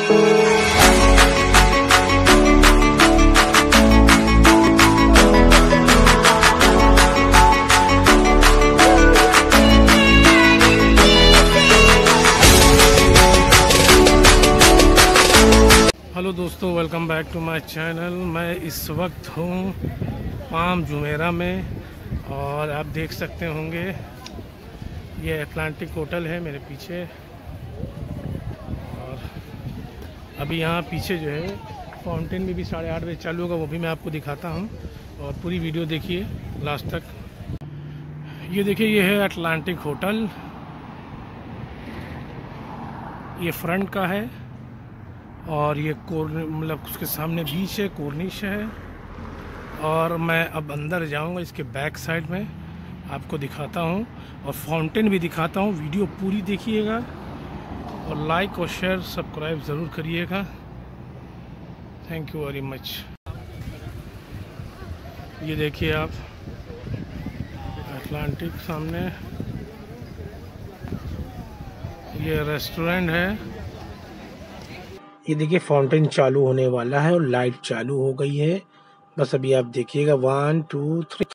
Hello दोस्तों, welcome back to my channel. मैं इस वक्त हूँ पाम जुमेरा में और आप देख सकते होंगे ये अटलांटिक होटल है मेरे पीछे। और अभी यहाँ पीछे जो है फाउंटेन भी 8:30 बजे चालू होगा, वो भी मैं आपको दिखाता हूँ और पूरी वीडियो देखिए लास्ट तक। ये देखिए, ये है अटलांटिक होटल, ये फ्रंट का है और ये मतलब उसके सामने बीच है, कॉर्निश है। और मैं अब अंदर जाऊंगा, इसके बैक साइड में आपको दिखाता हूँ और फाउंटेन भी दिखाता हूँ। वीडियो पूरी देखिएगा और लाइक और शेयर सब्सक्राइब ज़रूर करिएगा। Thank you very much. ये देखिए आप अटलांटिक सामने, ये रेस्टोरेंट है। ये देखिए फाउंटेन चालू होने वाला है और लाइट चालू हो गई है। बस अभी आप देखिएगा 1 2 3।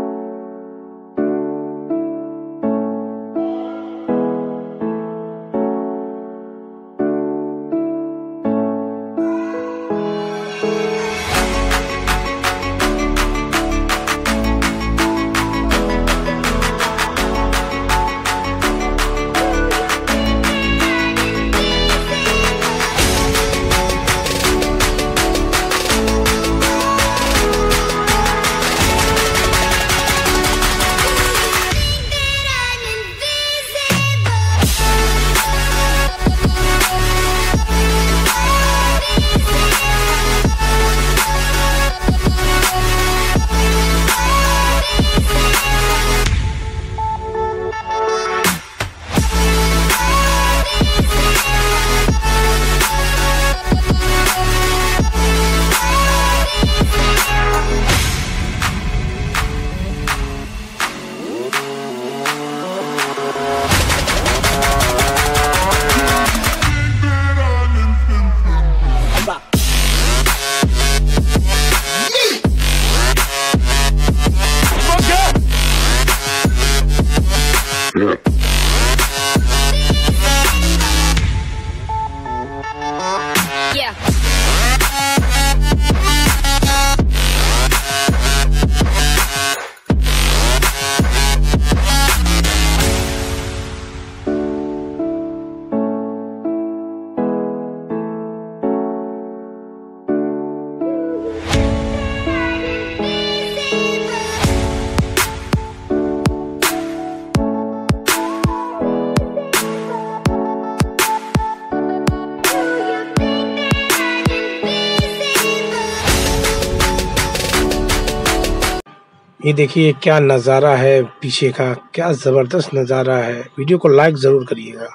ये देखिए क्या नज़ारा है पीछे का, क्या ज़बरदस्त नज़ारा है। वीडियो को लाइक ज़रूर करिएगा।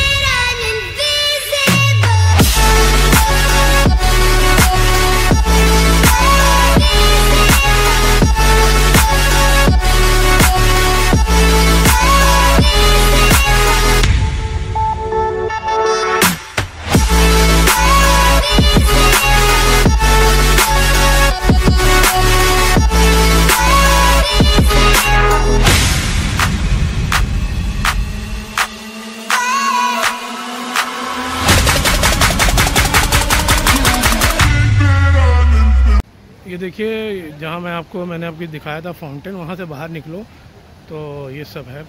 ये देखिए, जहाँ मैंने आपको दिखाया था फाउंटेन, वहाँ से बाहर निकलो तो ये सब है,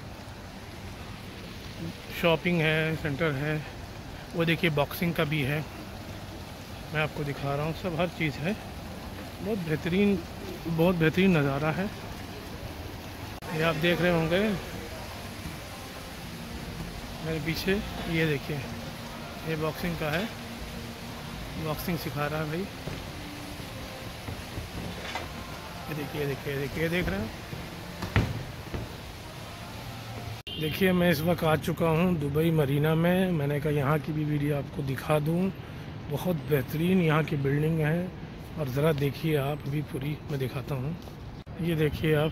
शॉपिंग है, सेंटर है। वो देखिए बॉक्सिंग का भी है, मैं आपको दिखा रहा हूँ, सब हर चीज़ है। बहुत बेहतरीन नज़ारा है। ये आप देख रहे होंगे मेरे पीछे, ये देखिए ये बॉक्सिंग का है, बॉक्सिंग सिखा रहा है भाई। ये देखिए देख रहे हैं। देखिए मैं इस वक्त आ चुका हूँ दुबई मरीना में। मैंने कहा यहाँ की भी वीडियो आपको दिखा दूँ। बहुत बेहतरीन यहाँ की बिल्डिंग है और ज़रा देखिए आप, अभी पूरी मैं दिखाता हूँ। ये देखिए आप,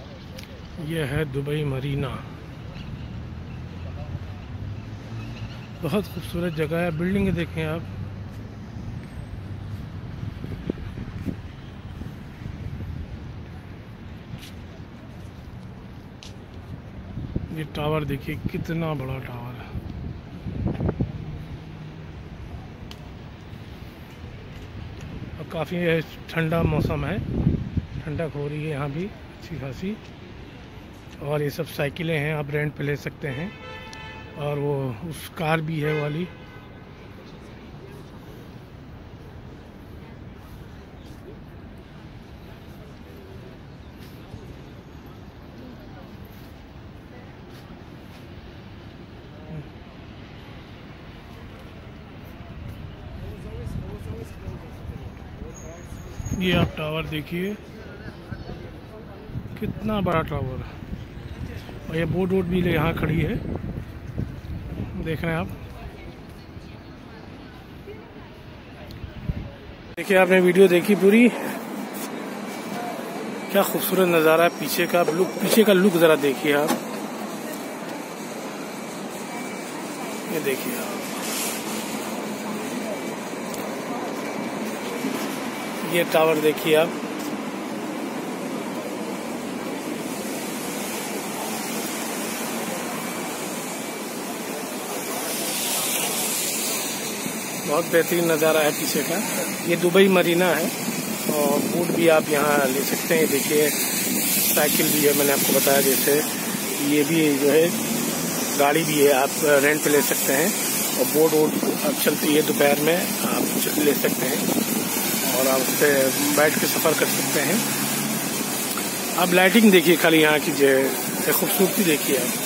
ये है दुबई मरीना। बहुत खूबसूरत जगह है। बिल्डिंग देखें आप, ये टावर देखिए कितना बड़ा टावर है। और काफ़ी ठंडा मौसम है, ठंडक हो रही है यहाँ भी अच्छी खासी। और ये सब साइकिलें हैं, आप रेंट पे ले सकते हैं। और वो उस कार भी है वाली। ये आप टावर देखिए कितना बड़ा टावर है। और ये बोट वोट भी यहाँ खड़ी है, देख रहे हैं आप। देखिए आपने वीडियो देखी पूरी, क्या खूबसूरत नज़ारा है। पीछे का लुक ज़रा देखिए आप, ये देखिए आप, ये टावर देखिए आप। बहुत बेहतरीन नज़ारा है पीछे का। ये दुबई मरीना है और बोट भी आप यहाँ ले सकते हैं। देखिए साइकिल भी है, मैंने आपको बताया जैसे। ये भी जो है गाड़ी भी है, आप रेंट पे ले सकते हैं। और बोट वोट अब चलती है दोपहर में, आप ले सकते हैं और आप उस पर बैठ के सफ़र कर सकते हैं। आप लाइटिंग देखिए खाली यहाँ की, जो है खूबसूरती देखिए आप।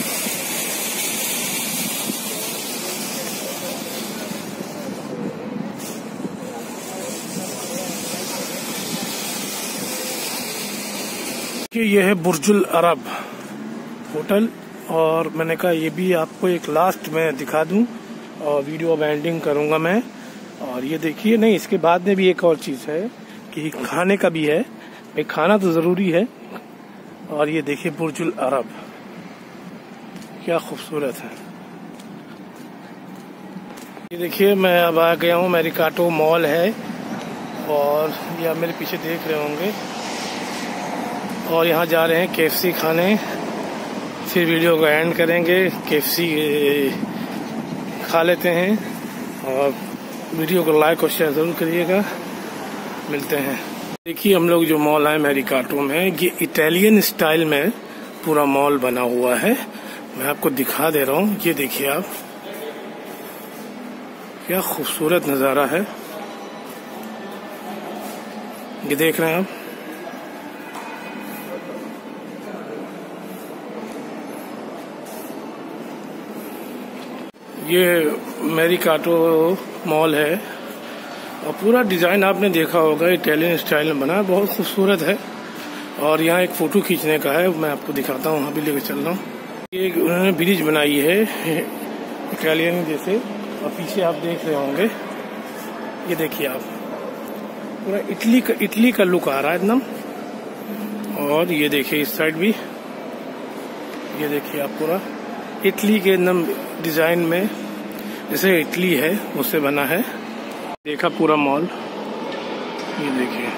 ये है बुर्जुल अरब होटल। और मैंने कहा ये भी आपको एक लास्ट में दिखा दूं और वीडियो अब एंडिंग करूंगा मैं। और ये देखिए, नहीं इसके बाद में भी एक और चीज़ है कि खाने का भी है। भाई खाना तो ज़रूरी है। और ये देखिए बुर्जुल अरब क्या खूबसूरत है। ये देखिए मैं अब आ गया हूँ, मेरिकाटो मॉल है। और ये आप मेरे पीछे देख रहे होंगे। और यहाँ जा रहे हैं KFC खाने, फिर वीडियो को एंड करेंगे। KFC खा लेते हैं और वीडियो को लाइक और शेयर ज़रूर करिएगा। मिलते हैं। देखिए हम लोग जो मॉल है मेरिकाटो में, ये इटालियन स्टाइल में पूरा मॉल बना हुआ है। मैं आपको दिखा दे रहा हूँ, ये देखिए आप, क्या खूबसूरत नज़ारा है। ये देख रहे हैं आप। ये मेरिकाटो मॉल है और पूरा डिज़ाइन आपने देखा होगा, इटालियन स्टाइल में बना है, बहुत खूबसूरत है। और यहाँ एक फ़ोटो खींचने का है, मैं आपको दिखाता हूँ, वहाँ भी लेकर चल रहा हूँ। ये उन्होंने ब्रिज बनाई है इटालियन जैसे, और पीछे आप देख रहे होंगे, ये देखिए आप, पूरा इटली का लुक आ रहा है एकदम। और ये देखिए इस साइड भी, ये देखिए आप, पूरा इटली के एकदम डिजाइन में, जैसे इटली है उससे बना है। देखा पूरा मॉल, ये देखिए,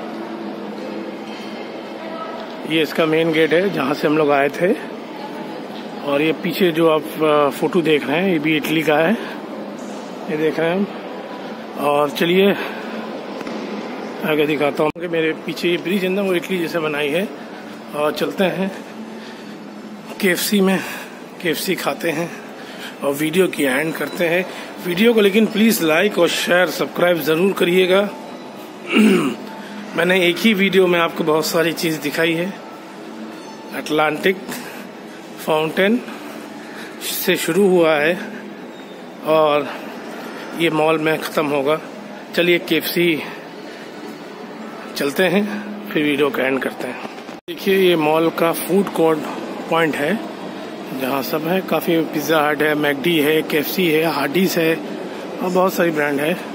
ये इसका मेन गेट है जहाँ से हम लोग आए थे। और ये पीछे जो आप फोटो देख रहे हैं, ये भी इटली का है, ये देख रहे हैं हम। और चलिए आगे दिखाता हूँ कि मेरे पीछे ये ब्रिज है ना, वो इटली जैसे बनाई है। और चलते हैं KFC में, KFC खाते हैं और वीडियो की एंड करते हैं। वीडियो को लेकिन प्लीज़ लाइक और शेयर सब्सक्राइब ज़रूर करिएगा। मैंने एक ही वीडियो में आपको बहुत सारी चीज़ दिखाई है। अटलांटिक फाउंटेन से शुरू हुआ है और ये मॉल में ख़त्म होगा। चलिए KFC चलते हैं, फिर वीडियो का एंड करते हैं। देखिए ये मॉल का फूड कोर्ट पॉइंट है जहाँ सब है, काफ़ी पिज़्ज़ा हट है, मैकडी है, KFC है, हार्डीज है और बहुत सारी ब्रांड है।